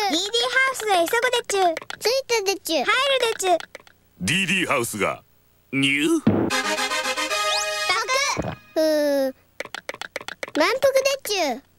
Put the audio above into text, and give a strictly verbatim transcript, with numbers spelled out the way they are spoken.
ディーディー ハウスへ急ぐでちゅ。 ついたでちゅ。 入るでちゅ。 ディーディー ハウスがニューふう満腹でちゅ。